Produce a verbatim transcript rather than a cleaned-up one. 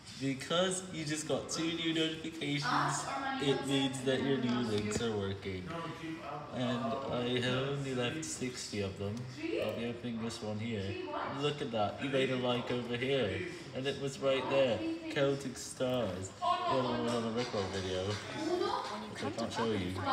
Because you just got two new notifications, it means that your new links are working. And I have only left sixty of them. I'll be opening this one here. Look at that, you made a like over here. And it was right there, counting stars. The other one was on the Rickroll video, which I can't show you.